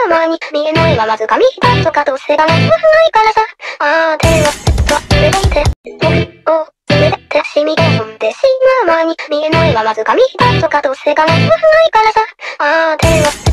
ままに見えないはまず紙一つとかどうせがないはないからさ。手を忘れていて僕を連れて染み込んでしまう前に見えないはまず紙一つとかどうせがないはないからさ。手を